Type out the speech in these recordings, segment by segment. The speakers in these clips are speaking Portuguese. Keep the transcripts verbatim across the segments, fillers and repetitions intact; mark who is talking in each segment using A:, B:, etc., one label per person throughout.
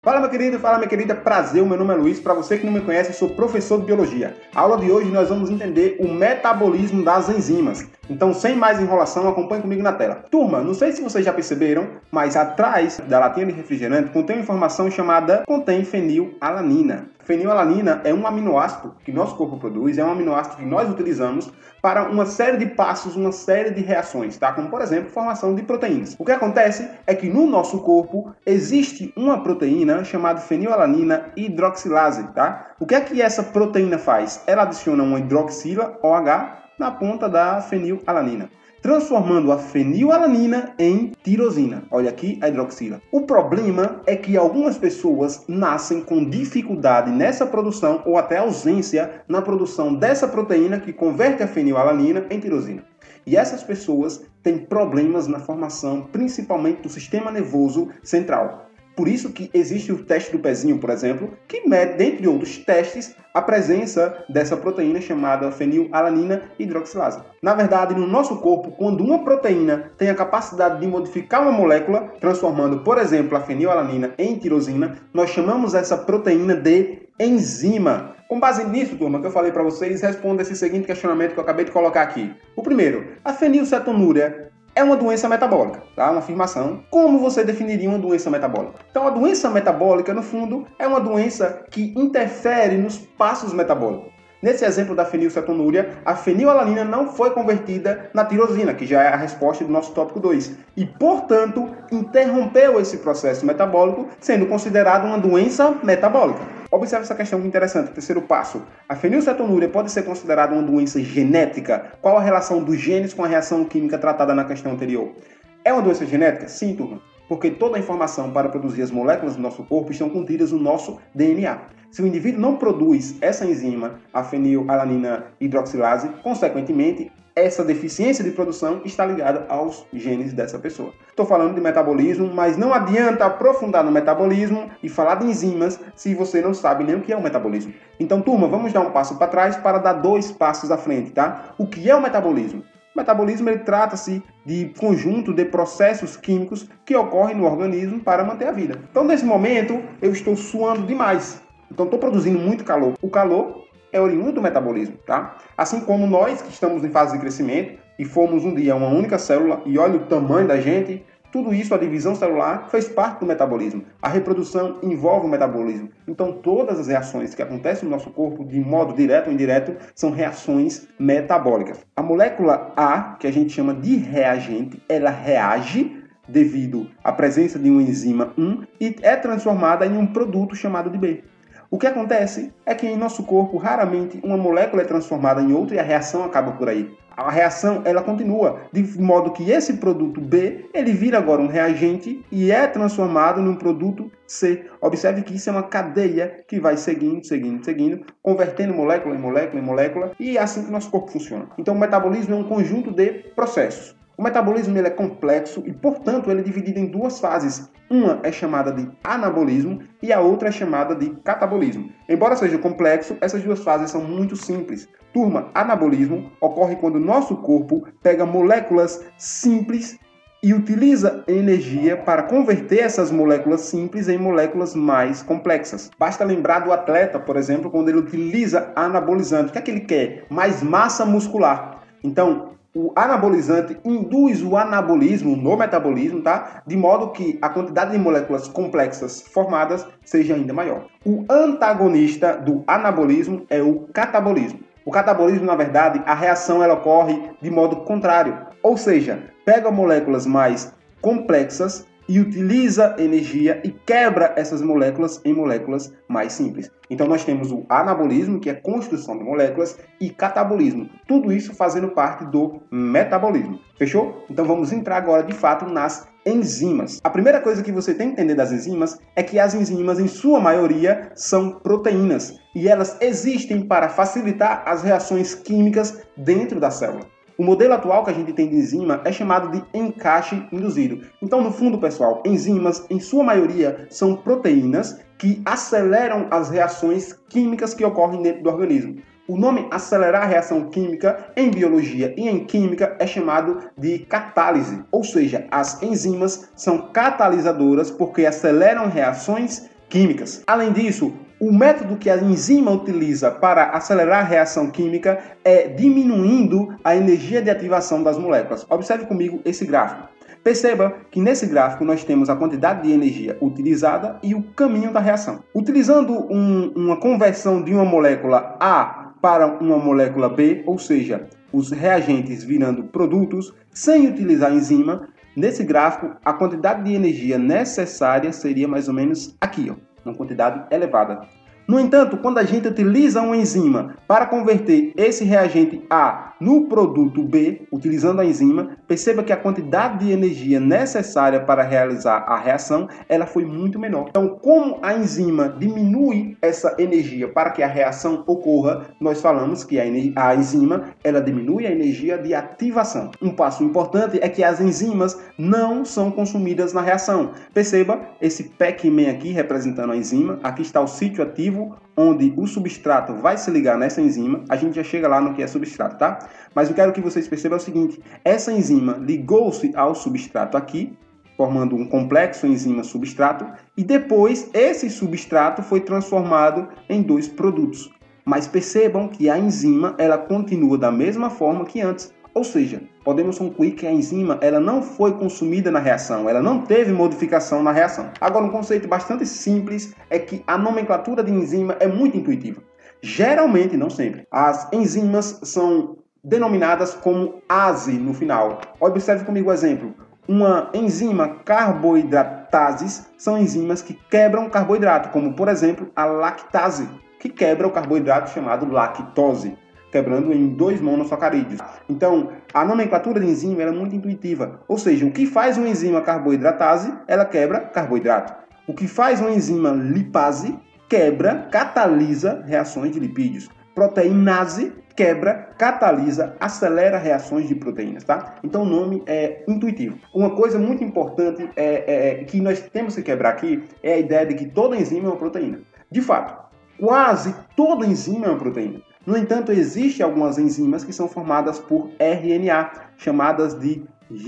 A: Fala meu querido, fala minha querida, prazer, meu nome é Luiz. Para você que não me conhece, eu sou professor de Biologia. A aula de hoje nós vamos entender o metabolismo das enzimas. Então, sem mais enrolação, acompanhe comigo na tela. Turma, não sei se vocês já perceberam, mas atrás da latinha de refrigerante contém uma informação chamada contém fenilalanina. Fenilalanina é um aminoácido que nosso corpo produz, é um aminoácido que nós utilizamos para uma série de passos, uma série de reações, tá? Como, por exemplo, formação de proteínas. O que acontece é que no nosso corpo existe uma proteína chamada fenilalanina hidroxilase, tá? O que é que essa proteína faz? Ela adiciona uma hidroxila, OH, na ponta da fenilalanina, transformando a fenilalanina em tirosina. Olha aqui a hidroxila. O problema é que algumas pessoas nascem com dificuldade nessa produção ou até ausência na produção dessa proteína que converte a fenilalanina em tirosina. E essas pessoas têm problemas na formação, principalmente do sistema nervoso central. Por isso que existe o teste do pezinho, por exemplo, que mede, dentre outros testes, a presença dessa proteína chamada fenilalanina hidroxilase. Na verdade, no nosso corpo, quando uma proteína tem a capacidade de modificar uma molécula, transformando, por exemplo, a fenilalanina em tirosina, nós chamamos essa proteína de enzima. Com base nisso, turma, que eu falei para vocês, responda esse seguinte questionamento que eu acabei de colocar aqui. O primeiro, a fenilcetonúria é uma doença metabólica, tá? Uma afirmação. Como você definiria uma doença metabólica? Então, a doença metabólica, no fundo, é uma doença que interfere nos passos metabólicos. Nesse exemplo da fenilcetonúria, a fenilalanina não foi convertida na tirosina, que já é a resposta do nosso tópico dois, e, portanto, interrompeu esse processo metabólico, sendo considerado uma doença metabólica. Observe essa questão interessante. Terceiro passo. A fenilcetonúria pode ser considerada uma doença genética? Qual a relação dos genes com a reação química tratada na questão anterior? É uma doença genética? Sim, turma. Porque toda a informação para produzir as moléculas do nosso corpo estão contidas no nosso D N A. Se o indivíduo não produz essa enzima, a fenilalanina hidroxilase, consequentemente, essa deficiência de produção está ligada aos genes dessa pessoa. Estou falando de metabolismo, mas não adianta aprofundar no metabolismo e falar de enzimas se você não sabe nem o que é o metabolismo. Então, turma, vamos dar um passo para trás para dar dois passos à frente, tá? O que é o metabolismo? O metabolismo ele trata-se de conjunto de processos químicos que ocorrem no organismo para manter a vida. Então, nesse momento, eu estou suando demais. Então, estou produzindo muito calor. O calor é oriundo do metabolismo, tá? Assim como nós que estamos em fase de crescimento e fomos um dia uma única célula e olha o tamanho da gente, tudo isso, a divisão celular, fez parte do metabolismo. A reprodução envolve o metabolismo. Então, todas as reações que acontecem no nosso corpo, de modo direto ou indireto, são reações metabólicas. A molécula A, que a gente chama de reagente, ela reage devido à presença de uma enzima um e é transformada em um produto chamado de B. O que acontece é que em nosso corpo, raramente, uma molécula é transformada em outra e a reação acaba por aí. A reação, ela continua, de modo que esse produto B, ele vira agora um reagente e é transformado num produto C. Observe que isso é uma cadeia que vai seguindo, seguindo, seguindo, convertendo molécula em molécula em molécula, e é assim que o nosso corpo funciona. Então, o metabolismo é um conjunto de processos. O metabolismo ele é complexo e, portanto, ele é dividido em duas fases. Uma é chamada de anabolismo e a outra é chamada de catabolismo. Embora seja complexo, essas duas fases são muito simples. Turma, anabolismo ocorre quando o nosso corpo pega moléculas simples e utiliza energia para converter essas moléculas simples em moléculas mais complexas. Basta lembrar do atleta, por exemplo, quando ele utiliza anabolizante. O que é que ele quer? Mais massa muscular. Então, o anabolizante induz o anabolismo no metabolismo, tá? De modo que a quantidade de moléculas complexas formadas seja ainda maior. O antagonista do anabolismo é o catabolismo. O catabolismo, na verdade, a reação ela ocorre de modo contrário. Ou seja, pega moléculas mais complexas e utiliza energia e quebra essas moléculas em moléculas mais simples. Então nós temos o anabolismo, que é a construção de moléculas, e catabolismo. Tudo isso fazendo parte do metabolismo. Fechou? Então vamos entrar agora de fato nas enzimas. A primeira coisa que você tem que entender das enzimas é que as enzimas, em sua maioria, são proteínas. E elas existem para facilitar as reações químicas dentro da célula. O modelo atual que a gente tem de enzima é chamado de encaixe induzido. Então, no fundo, pessoal, enzimas, em sua maioria, são proteínas que aceleram as reações químicas que ocorrem dentro do organismo. O nome acelerar a reação química em biologia e em química é chamado de catálise, ou seja, as enzimas são catalisadoras porque aceleram reações químicas. Além disso, o método que a enzima utiliza para acelerar a reação química é diminuindo a energia de ativação das moléculas. Observe comigo esse gráfico. Perceba que nesse gráfico nós temos a quantidade de energia utilizada e o caminho da reação. Utilizando um, uma conversão de uma molécula A para uma molécula B, ou seja, os reagentes virando produtos, sem utilizar a enzima, nesse gráfico a quantidade de energia necessária seria mais ou menos aqui, ó, uma quantidade elevada. No entanto, quando a gente utiliza uma enzima para converter esse reagente A no produto B, utilizando a enzima, perceba que a quantidade de energia necessária para realizar a reação, ela foi muito menor. Então, como a enzima diminui essa energia para que a reação ocorra, nós falamos que a enzima, ela diminui a energia de ativação. Um passo importante é que as enzimas não são consumidas na reação. Perceba esse Pac-Man aqui representando a enzima, aqui está o sítio ativo, onde o substrato vai se ligar nessa enzima. A gente já chega lá no que é substrato, tá? Mas eu quero que vocês percebam o seguinte, essa enzima ligou-se ao substrato aqui, formando um complexo enzima-substrato, e depois esse substrato foi transformado em dois produtos. Mas percebam que a enzima, ela continua da mesma forma que antes. Ou seja, podemos concluir que a enzima ela não foi consumida na reação, ela não teve modificação na reação. Agora, um conceito bastante simples é que a nomenclatura de enzima é muito intuitiva. Geralmente, não sempre, as enzimas são denominadas como ase no final. Observe comigo o exemplo. Uma enzima carboidratases são enzimas que quebram carboidrato, como por exemplo a lactase, que quebra o carboidrato chamado lactose, quebrando em dois monossacarídeos. Então, a nomenclatura de enzima é muito intuitiva. Ou seja, o que faz uma enzima carboidratase, ela quebra carboidrato. O que faz uma enzima lipase, quebra, catalisa reações de lipídios. Proteinase, quebra, catalisa, acelera reações de proteínas, tá? Então, o nome é intuitivo. Uma coisa muito importante é, é, que nós temos que quebrar aqui é a ideia de que toda enzima é uma proteína. De fato, quase toda enzima é uma proteína. No entanto, existem algumas enzimas que são formadas por R N A, chamadas de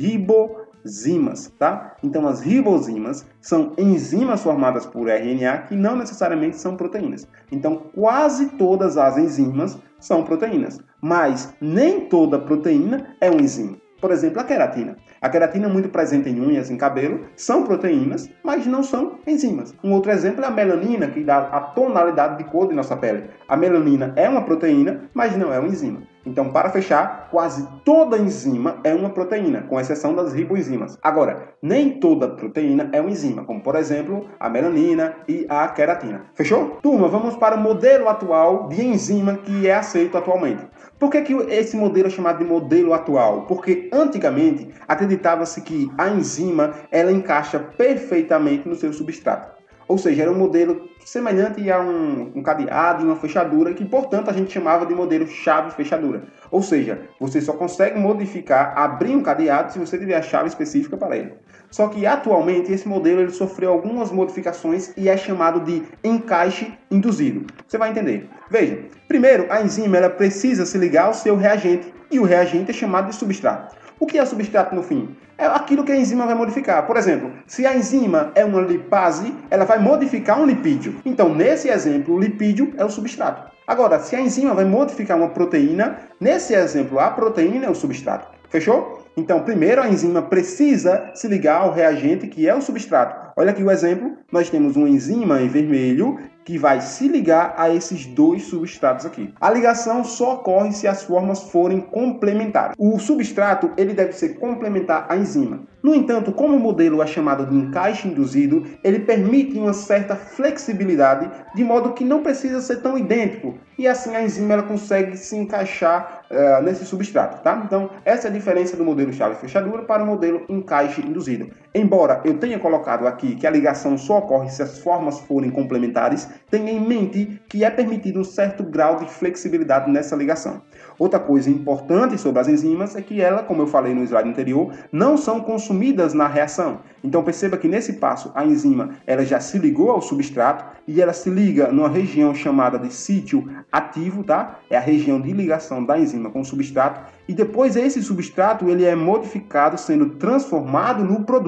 A: ribozimas, tá? Então, as ribozimas são enzimas formadas por R N A que não necessariamente são proteínas. Então, quase todas as enzimas são proteínas, mas nem toda proteína é uma enzima. Por exemplo, a queratina. A queratina é muito presente em unhas, em cabelo, são proteínas, mas não são enzimas. Um outro exemplo é a melanina, que dá a tonalidade de cor de nossa pele. A melanina é uma proteína, mas não é uma enzima. Então, para fechar, quase toda enzima é uma proteína, com exceção das riboenzimas. Agora, nem toda proteína é uma enzima, como por exemplo, a melanina e a queratina. Fechou? Turma, vamos para o modelo atual de enzima que é aceito atualmente. Por que que esse modelo é chamado de modelo atual? Porque antigamente acreditava-se que a enzima ela encaixa perfeitamente no seu substrato. Ou seja, era um modelo semelhante a um, um cadeado e uma fechadura, que, portanto, a gente chamava de modelo chave-fechadura. Ou seja, você só consegue modificar, abrir um cadeado se você tiver a chave específica para ele. Só que, atualmente, esse modelo ele sofreu algumas modificações e é chamado de encaixe induzido. Você vai entender. Veja, primeiro, a enzima ela precisa se ligar ao seu reagente, e o reagente é chamado de substrato. O que é substrato no fim? É aquilo que a enzima vai modificar. Por exemplo, se a enzima é uma lipase, ela vai modificar um lipídio. Então, nesse exemplo, o lipídio é o substrato. Agora, se a enzima vai modificar uma proteína, nesse exemplo, a proteína é o substrato. Fechou? Então, primeiro, a enzima precisa se ligar ao reagente, que é o substrato. Olha aqui o exemplo. Nós temos uma enzima em vermelho que vai se ligar a esses dois substratos aqui. A ligação só ocorre se as formas forem complementares. O substrato ele deve ser complementar à enzima. No entanto, como o modelo é chamado de encaixe induzido, ele permite uma certa flexibilidade, de modo que não precisa ser tão idêntico, e assim a enzima ela consegue se encaixar uh, nesse substrato, tá? Então, essa é a diferença do modelo chave-fechadura para o modelo encaixe induzido. Embora eu tenha colocado aqui que a ligação só ocorre se as formas forem complementares, tenha em mente que é permitido um certo grau de flexibilidade nessa ligação. Outra coisa importante sobre as enzimas é que ela, como eu falei no slide anterior, não são consumidas na reação. Então perceba que nesse passo a enzima ela já se ligou ao substrato e ela se liga numa região chamada de sítio ativo, tá? É a região de ligação da enzima com o substrato, e depois esse substrato ele é modificado sendo transformado no produto.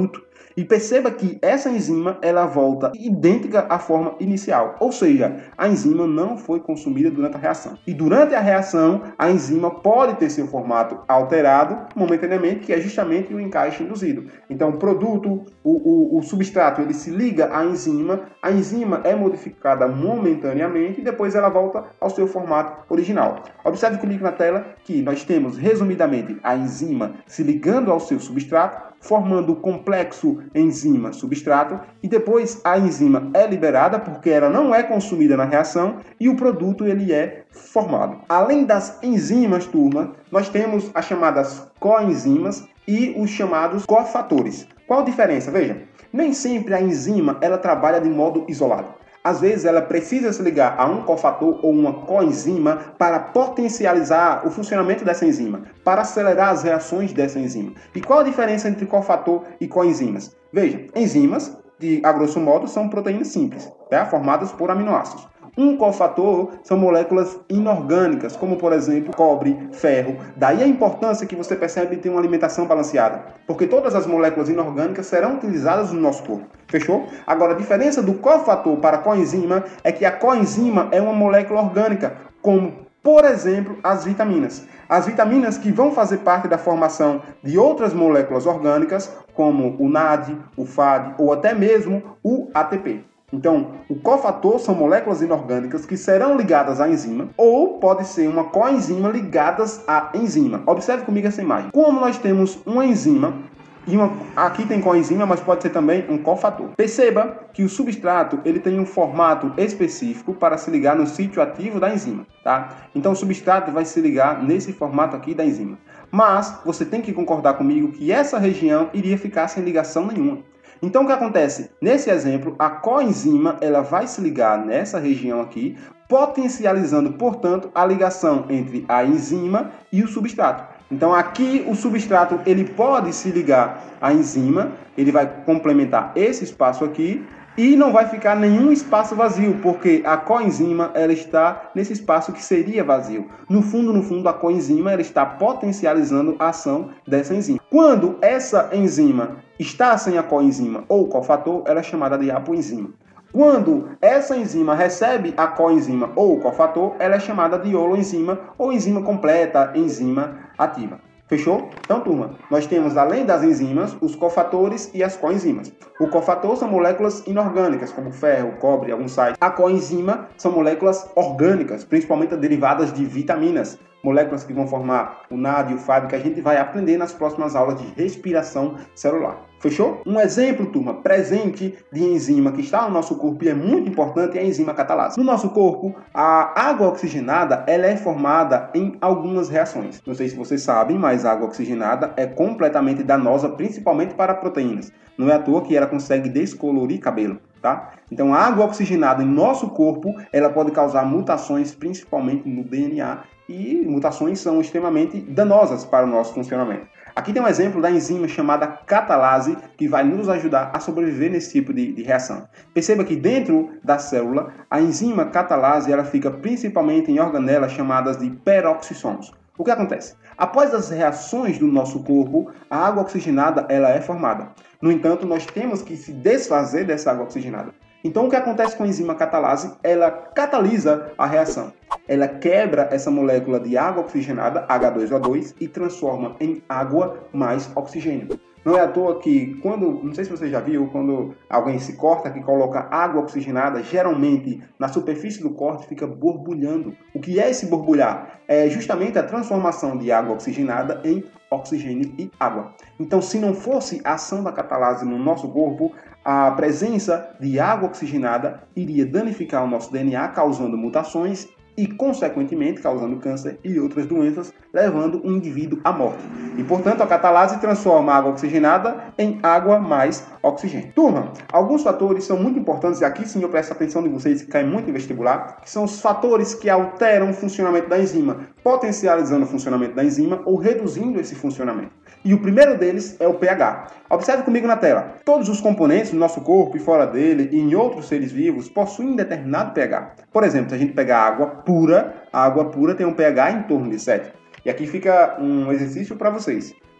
A: E perceba que essa enzima ela volta idêntica à forma inicial, ou seja, a enzima não foi consumida durante a reação. E durante a reação, a enzima pode ter seu formato alterado momentaneamente, que é justamente o encaixe induzido. Então, o produto, o, o, o substrato, ele se liga à enzima, a enzima é modificada momentaneamente e depois ela volta ao seu formato original. Observe comigo na tela que nós temos, resumidamente, a enzima se ligando ao seu substrato, formando o complexo enzima-substrato, e depois a enzima é liberada porque ela não é consumida na reação e o produto ele é formado. Além das enzimas, turma, nós temos as chamadas coenzimas e os chamados cofatores. Qual a diferença? Veja, nem sempre a enzima ela trabalha de modo isolado. Às vezes ela precisa se ligar a um cofator ou uma coenzima para potencializar o funcionamento dessa enzima, para acelerar as reações dessa enzima. E qual a diferença entre cofator e coenzimas? Veja, enzimas, de, a grosso modo, são proteínas simples, tá? Formadas por aminoácidos. Um cofator são moléculas inorgânicas, como por exemplo cobre, ferro. Daí a importância que você percebe de ter uma alimentação balanceada, porque todas as moléculas inorgânicas serão utilizadas no nosso corpo. Fechou? Agora, a diferença do cofator para a coenzima é que a coenzima é uma molécula orgânica, como por exemplo as vitaminas. As vitaminas que vão fazer parte da formação de outras moléculas orgânicas, como o N A D, o F A D ou até mesmo o A T P. Então, o cofator são moléculas inorgânicas que serão ligadas à enzima, ou pode ser uma coenzima ligadas à enzima. Observe comigo essa imagem. Como nós temos uma enzima, e uma, aqui tem coenzima, mas pode ser também um cofator. Perceba que o substrato ele tem um formato específico para se ligar no sítio ativo da enzima, tá? Então, o substrato vai se ligar nesse formato aqui da enzima. Mas, você tem que concordar comigo que essa região iria ficar sem ligação nenhuma. Então, o que acontece? Nesse exemplo, a coenzima ela vai se ligar nessa região aqui, potencializando, portanto, a ligação entre a enzima e o substrato. Então, aqui o substrato ele pode se ligar à enzima, ele vai complementar esse espaço aqui e não vai ficar nenhum espaço vazio, porque a coenzima ela está nesse espaço que seria vazio. No fundo, no fundo, a coenzima ela está potencializando a ação dessa enzima. Quando essa enzima está sem a coenzima ou cofator, ela é chamada de apoenzima. Quando essa enzima recebe a coenzima ou cofator, ela é chamada de holoenzima ou enzima completa, enzima ativa. Fechou? Então, turma, nós temos, além das enzimas, os cofatores e as coenzimas. O cofator são moléculas inorgânicas, como ferro, cobre, alguns sais. A coenzima são moléculas orgânicas, principalmente derivadas de vitaminas, moléculas que vão formar o N A D e o F A D, que a gente vai aprender nas próximas aulas de respiração celular. Fechou? Um exemplo, turma, presente de enzima que está no nosso corpo e é muito importante é a enzima catalase. No nosso corpo, a água oxigenada ela é formada em algumas reações. Não sei se vocês sabem, mas a água oxigenada é completamente danosa, principalmente para proteínas. Não é à toa que ela consegue descolorir cabelo, tá? Então, a água oxigenada em nosso corpo, ela pode causar mutações, principalmente no D N A, e mutações são extremamente danosas para o nosso funcionamento. Aqui tem um exemplo da enzima chamada catalase, que vai nos ajudar a sobreviver nesse tipo de, de reação. Perceba que dentro da célula, a enzima catalase ela fica principalmente em organelas chamadas de peroxissomos. O que acontece? Após as reações do nosso corpo, a água oxigenada ela é formada. No entanto, nós temos que se desfazer dessa água oxigenada. Então, o que acontece com a enzima catalase? Ela catalisa a reação. Ela quebra essa molécula de água oxigenada, H dois O dois, e transforma em água mais oxigênio. Não é à toa que, quando, não sei se você já viu, quando alguém se corta, que coloca água oxigenada, geralmente na superfície do corte fica borbulhando. O que é esse borbulhar? É justamente a transformação de água oxigenada em oxigênio e água. Então, se não fosse a ação da catalase no nosso corpo, a presença de água oxigenada iria danificar o nosso D N A, causando mutações e, consequentemente, causando câncer e outras doenças, levando o indivíduo à morte. E, portanto, a catalase transforma a água oxigenada em água mais oxigênio. Turma, alguns fatores são muito importantes, e aqui sim eu presto atenção de vocês, que cai muito em vestibular, que são os fatores que alteram o funcionamento da enzima, potencializando o funcionamento da enzima ou reduzindo esse funcionamento. E o primeiro deles é o pH. Observe comigo na tela. Todos os componentes do nosso corpo e fora dele e em outros seres vivos possuem determinado pH. Por exemplo, se a gente pegar água pura, a água pura tem um pH em torno de sete. E aqui fica um exercício para vocês.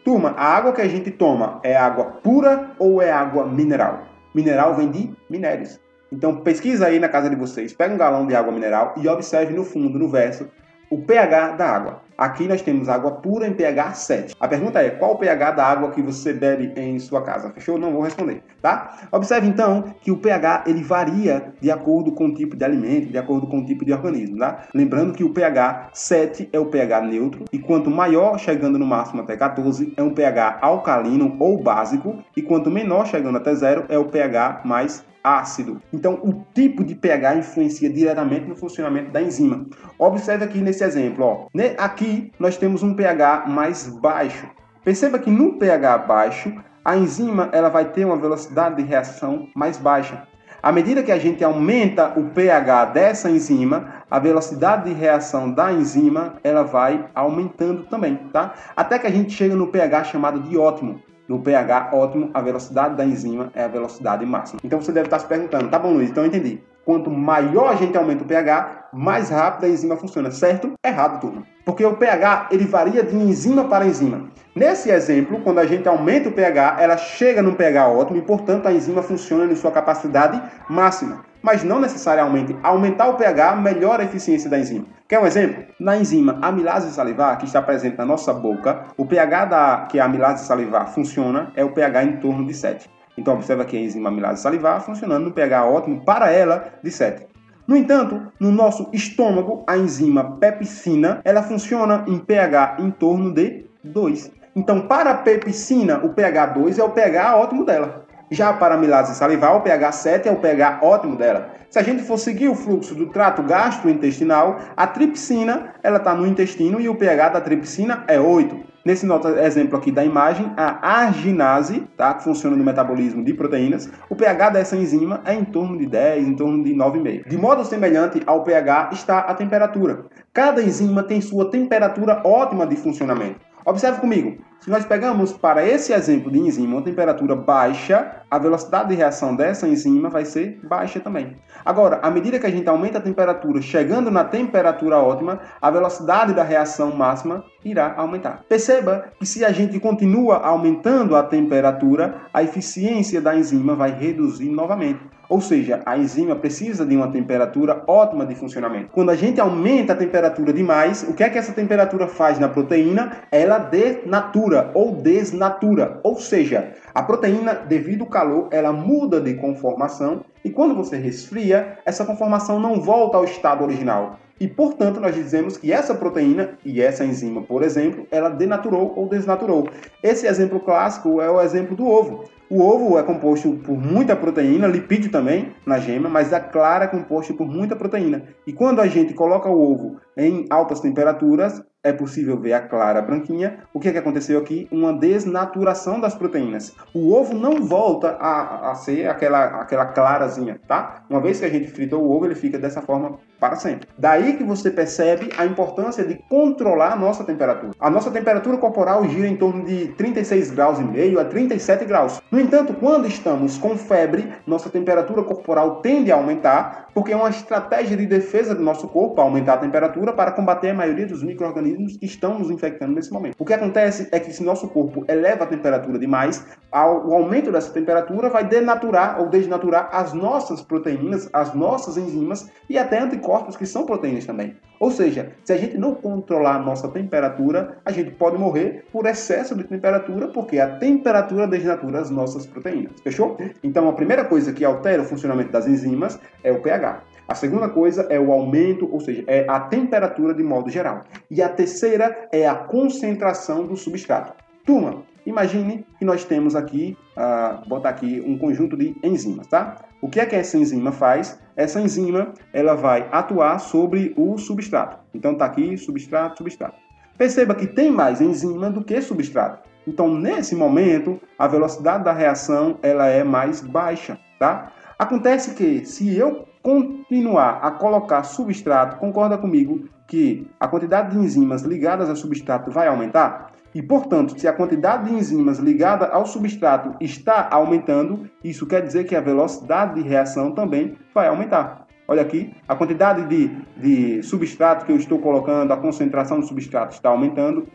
A: Turma, a água que a gente toma é água pura ou é água mineral? Mineral vem de minérios. Então pesquisa aí na casa de vocês, pega um galão de água mineral e observe no fundo, no verso, o pH da água. Aqui nós temos água pura em pH sete. A pergunta é, qual o pH da água que você bebe em sua casa? Fechou? Não vou responder, tá? Observe então que o pH ele varia de acordo com o tipo de alimento, de acordo com o tipo de organismo, tá? Lembrando que o pH sete é o pH neutro e quanto maior, chegando no máximo até quatorze, é um pH alcalino ou básico e quanto menor, chegando até zero, é o pH mais ácido. Então, o tipo de pH influencia diretamente no funcionamento da enzima. Observe aqui nesse exemplo, ó. Aqui nós temos um pH mais baixo. Perceba que no pH baixo, a enzima ela vai ter uma velocidade de reação mais baixa. À medida que a gente aumenta o pH dessa enzima, a velocidade de reação da enzima ela vai aumentando também, tá? Até que a gente chega no pH chamado de ótimo. No pH ótimo, a velocidade da enzima é a velocidade máxima. Então você deve estar se perguntando, tá bom, Luiz, então eu entendi. Quanto maior a gente aumenta o pH, mais rápido a enzima funciona, certo? Errado, turma. Porque o pH, ele varia de enzima para enzima. Nesse exemplo, quando a gente aumenta o pH, ela chega num pH ótimo e, portanto, a enzima funciona em sua capacidade máxima. Mas não necessariamente aumentar o pH melhora a eficiência da enzima. Quer um exemplo? Na enzima amilase salivar, que está presente na nossa boca, o pH da, que a amilase salivar funciona é o pH em torno de sete. Então, observa que a enzima amilase salivar funcionando no pH ótimo para ela de sete. No entanto, no nosso estômago, a enzima pepsina, ela funciona em pH em torno de dois. Então, para a pepsina, o pH dois é o pH ótimo dela. Já para a amilase salivar, o pH sete é o pH ótimo dela. Se a gente for seguir o fluxo do trato gastrointestinal, a tripsina ela está no intestino e o pH da tripsina é oito. Nesse nosso exemplo aqui da imagem, a arginase, tá, que funciona no metabolismo de proteínas, o pH dessa enzima é em torno de dez, em torno de nove vírgula cinco. De modo semelhante ao pH está a temperatura. Cada enzima tem sua temperatura ótima de funcionamento. Observe comigo, se nós pegamos para esse exemplo de enzima uma temperatura baixa, a velocidade de reação dessa enzima vai ser baixa também. Agora, à medida que a gente aumenta a temperatura, chegando na temperatura ótima, a velocidade da reação máxima irá aumentar. Perceba que se a gente continua aumentando a temperatura, a eficiência da enzima vai reduzir novamente. Ou seja, a enzima precisa de uma temperatura ótima de funcionamento. Quando a gente aumenta a temperatura demais, o que é que essa temperatura faz na proteína? Ela denatura ou desnatura. Ou seja, a proteína, devido ao calor, ela muda de conformação e quando você resfria, essa conformação não volta ao estado original. E, portanto, nós dizemos que essa proteína e essa enzima, por exemplo, ela denaturou ou desnaturou. Esse exemplo clássico é o exemplo do ovo. O ovo é composto por muita proteína, lipídio também na gema, mas a clara é composta por muita proteína. E quando a gente coloca o ovo em altas temperaturas, é possível ver a clara branquinha. O que é que aconteceu aqui? Uma desnaturação das proteínas. O ovo não volta a, a ser aquela, aquela clarazinha, tá? Uma vez que a gente fritou o ovo, ele fica dessa forma para sempre. Daí que você percebe a importância de controlar a nossa temperatura. A nossa temperatura corporal gira em torno de trinta e seis graus e meio a trinta e sete graus. No entanto, quando estamos com febre, nossa temperatura corporal tende a aumentar, porque é uma estratégia de defesa do nosso corpo aumentar a temperatura para combater a maioria dos micro-organismos que estão nos infectando nesse momento. O que acontece é que se nosso corpo eleva a temperatura demais, o aumento dessa temperatura vai denaturar ou desnaturar as nossas proteínas, as nossas enzimas e até anticorpos que são proteínas também. Ou seja, se a gente não controlar a nossa temperatura, a gente pode morrer por excesso de temperatura, porque a temperatura desnatura as nossas proteínas. Fechou? Então, a primeira coisa que altera o funcionamento das enzimas é o pH. A segunda coisa é o aumento, ou seja, é a temperatura de modo geral. E a terceira é a concentração do substrato. Turma, imagine que nós temos aqui, uh, botar aqui um conjunto de enzimas, tá? O que é que essa enzima faz? Essa enzima, ela vai atuar sobre o substrato. Então tá aqui, substrato, substrato. Perceba que tem mais enzima do que substrato. Então, nesse momento, a velocidade da reação, ela é mais baixa, tá? Acontece que, se eu continuar a colocar substrato, concorda comigo que a quantidade de enzimas ligadas ao substrato vai aumentar? E, portanto, se a quantidade de enzimas ligada ao substrato está aumentando, isso quer dizer que a velocidade de reação também vai aumentar. Olha aqui, a quantidade de, de substrato que eu estou colocando, a concentração do substrato está aumentando e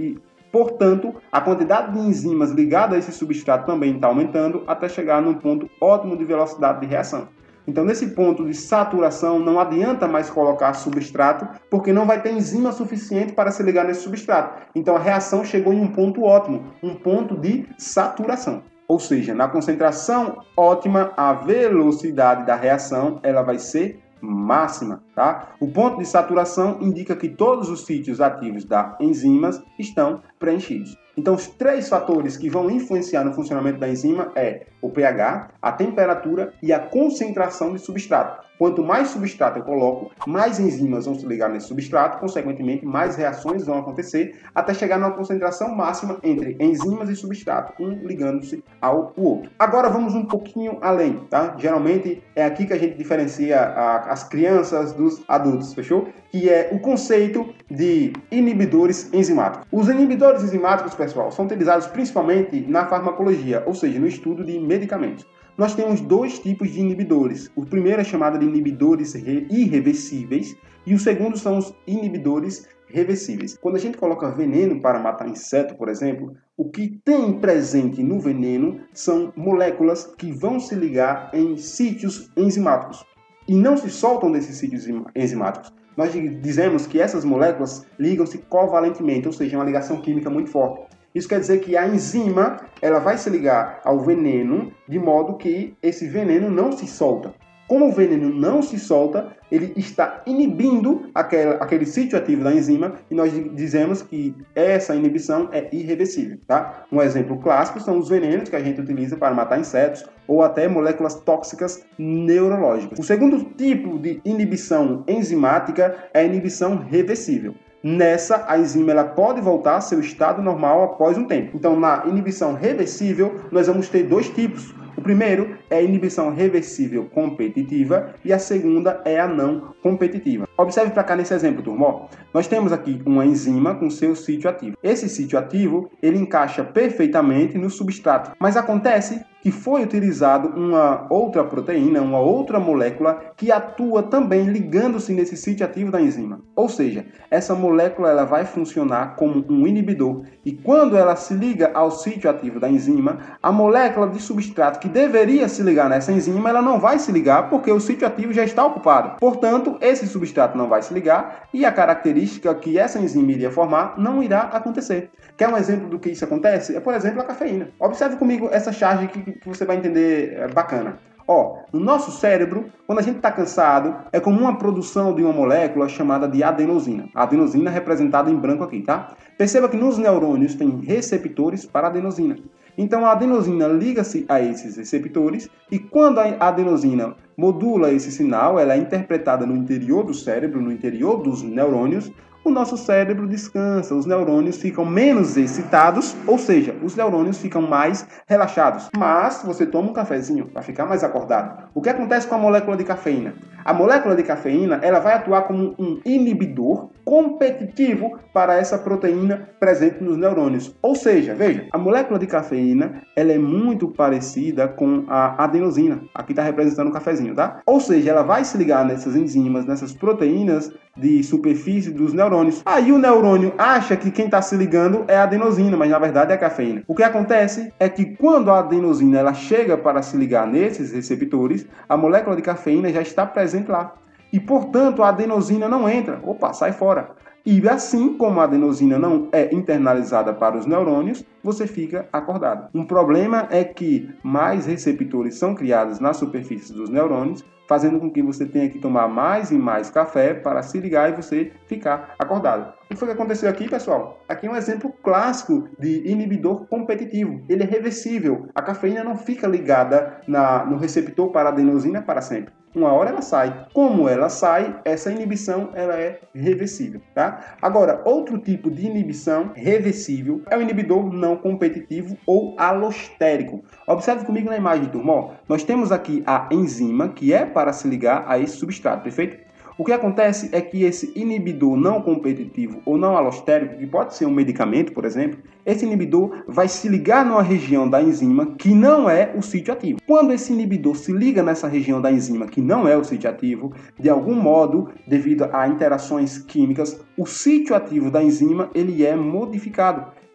A: Portanto, a quantidade de enzimas ligadas a esse substrato também está aumentando até chegar num ponto ótimo de velocidade de reação. Então, nesse ponto de saturação, não adianta mais colocar substrato, porque não vai ter enzima suficiente para se ligar nesse substrato. Então, a reação chegou em um ponto ótimo, um ponto de saturação. Ou seja, na concentração ótima, a velocidade da reação ela vai ser máxima, tá? O ponto de saturação indica que todos os sítios ativos das enzimas estão preenchidos. Então, os três fatores que vão influenciar no funcionamento da enzima é o pH, a temperatura e a concentração de substrato. Quanto mais substrato eu coloco, mais enzimas vão se ligar nesse substrato, consequentemente, mais reações vão acontecer, até chegar numa concentração máxima entre enzimas e substrato, um ligando-se ao outro. Agora vamos um pouquinho além, tá? Geralmente é aqui que a gente diferencia a, as crianças dos adultos, fechou? Que é o conceito de inibidores enzimáticos. Os inibidores enzimáticos, pessoal, são utilizados principalmente na farmacologia, ou seja, no estudo de medicamentos. Nós temos dois tipos de inibidores. O primeiro é chamado de inibidores irreversíveis e o segundo são os inibidores reversíveis. Quando a gente coloca veneno para matar inseto, por exemplo, o que tem presente no veneno são moléculas que vão se ligar em sítios enzimáticos e não se soltam desses sítios enzimáticos. Nós dizemos que essas moléculas ligam-se covalentemente, ou seja, uma ligação química muito forte. Isso quer dizer que a enzima ela vai se ligar ao veneno de modo que esse veneno não se solta. Como o veneno não se solta, ele está inibindo aquele, aquele sítio ativo da enzima e nós dizemos que essa inibição é irreversível. Tá? Um exemplo clássico são os venenos que a gente utiliza para matar insetos ou até moléculas tóxicas neurológicas. O segundo tipo de inibição enzimática é a inibição reversível. Nessa, a enzima ela pode voltar ao seu estado normal após um tempo. Então, na inibição reversível, nós vamos ter dois tipos. O primeiro é a inibição reversível competitiva e a segunda é a não competitiva. Observe para cá nesse exemplo, turma. Nós temos aqui uma enzima com seu sítio ativo. Esse sítio ativo, ele encaixa perfeitamente no substrato, mas acontece que foi utilizado uma outra proteína, uma outra molécula que atua também ligando-se nesse sítio ativo da enzima. Ou seja, essa molécula ela vai funcionar como um inibidor e quando ela se liga ao sítio ativo da enzima, a molécula de substrato que deveria se ligar nessa enzima, ela não vai se ligar porque o sítio ativo já está ocupado. Portanto, esse substrato não vai se ligar e a característica que essa enzima iria formar não irá acontecer. Quer um exemplo do que isso acontece? É, por exemplo, a cafeína. Observe comigo essa charge que, que você vai entender é, bacana. Ó, no nosso cérebro, quando a gente está cansado, é comum a produção de uma molécula chamada de adenosina. A adenosina é representada em branco aqui, tá? Perceba que nos neurônios tem receptores para adenosina. Então a adenosina liga-se a esses receptores e quando a adenosina modula esse sinal, ela é interpretada no interior do cérebro, no interior dos neurônios, o nosso cérebro descansa, os neurônios ficam menos excitados, ou seja, os neurônios ficam mais relaxados. Mas você toma um cafezinho para ficar mais acordado. O que acontece com a molécula de cafeína? A molécula de cafeína ela vai atuar como um inibidor competitivo para essa proteína presente nos neurônios. Ou seja, veja, a molécula de cafeína ela é muito parecida com a adenosina. Aqui está representando o cafezinho, tá? Ou seja, ela vai se ligar nessas enzimas, nessas proteínas de superfície dos neurônios. Aí o neurônio acha que quem está se ligando é a adenosina, mas na verdade é a cafeína. O que acontece é que quando a adenosina ela chega para se ligar nesses receptores, a molécula de cafeína já está presente lá. E, portanto, a adenosina não entra. Opa, sai fora. E assim como a adenosina não é internalizada para os neurônios, você fica acordado. Um problema é que mais receptores são criados na superfície dos neurônios, fazendo com que você tenha que tomar mais e mais café para se ligar e você ficar acordado. O que foi que aconteceu aqui, pessoal? Aqui é um exemplo clássico de inibidor competitivo. Ele é reversível. A cafeína não fica ligada na, no receptor para a adenosina para sempre. Uma hora ela sai. Como ela sai, essa inibição ela é reversível, tá? Agora, outro tipo de inibição reversível é o inibidor não competitivo ou alostérico. Observe comigo na imagem, turma. Nós temos aqui a enzima, que é para se ligar a esse substrato, perfeito? O que acontece é que esse inibidor não competitivo ou não alostérico, que pode ser um medicamento, por exemplo, esse inibidor vai se ligar numa região da enzima que não é o sítio ativo. Quando esse inibidor se liga nessa região da enzima que não é o sítio ativo, de algum modo, devido a interações químicas, o sítio ativo da enzima ele é modificado.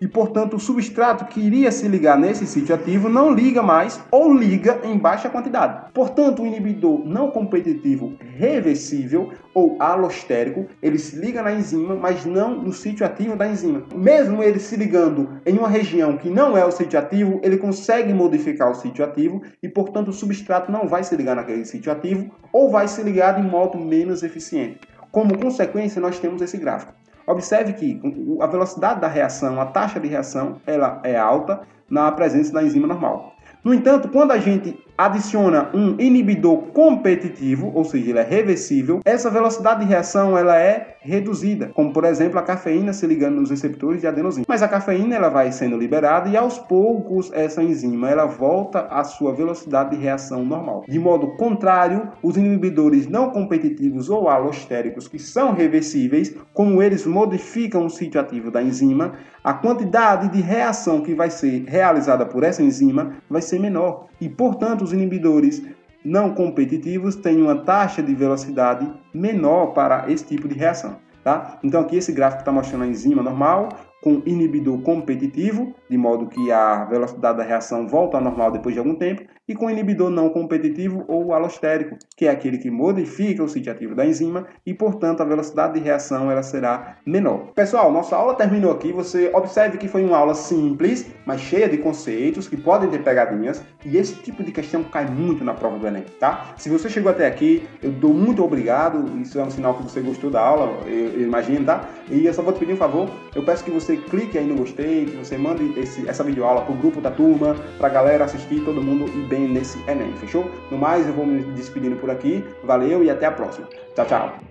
A: e, portanto, o substrato que iria se ligar nesse sítio ativo não liga mais ou liga em baixa quantidade. Portanto, o inibidor não competitivo reversível ou alostérico, ele se liga na enzima, mas não no sítio ativo da enzima. Mesmo ele se ligando em uma região que não é o sítio ativo, ele consegue modificar o sítio ativo e, portanto, o substrato não vai se ligar naquele sítio ativo ou vai se ligar de modo menos eficiente. Como consequência, nós temos esse gráfico. Observe que a velocidade da reação, a taxa de reação, ela é alta na presença da enzima normal. No entanto, quando a gente adiciona um inibidor competitivo, ou seja, ele é reversível, essa velocidade de reação ela é reduzida, como por exemplo a cafeína se ligando nos receptores de adenosina. Mas a cafeína ela vai sendo liberada e aos poucos essa enzima ela volta à sua velocidade de reação normal. De modo contrário, os inibidores não competitivos ou alostéricos, que são reversíveis, como eles modificam o sítio ativo da enzima, a quantidade de reação que vai ser realizada por essa enzima vai ser menor e, portanto, os inibidores não competitivos têm uma taxa de velocidade menor para esse tipo de reação. Tá? Então aqui esse gráfico está mostrando a enzima normal com inibidor competitivo, de modo que a velocidade da reação volta ao normal depois de algum tempo, e com inibidor não competitivo ou alostérico, que é aquele que modifica o sítio ativo da enzima e, portanto, a velocidade de reação ela será menor. Pessoal, nossa aula terminou aqui. Você observe que foi uma aula simples, mas cheia de conceitos que podem ter pegadinhas, e esse tipo de questão cai muito na prova do Enem, tá? Se você chegou até aqui, eu dou muito obrigado, isso é um sinal que você gostou da aula, eu, eu imagino, tá? E eu só vou te pedir um favor, eu peço que você clique aí no gostei, que você mande esse, essa videoaula pro grupo da turma, pra galera assistir, todo mundo ir bem nesse Enem, fechou? No mais, eu vou me despedindo por aqui, valeu e até a próxima. Tchau, tchau!